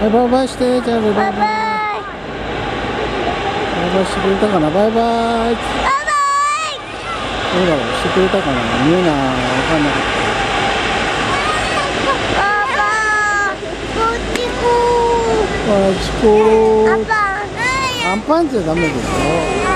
バイバイして、じゃあバイバイ。バイバイしてくれたかな、バイバイ。どうだろう、してくれたかな、見えない、わかんなかった。あっちこー。アンパンじゃダメでしょ。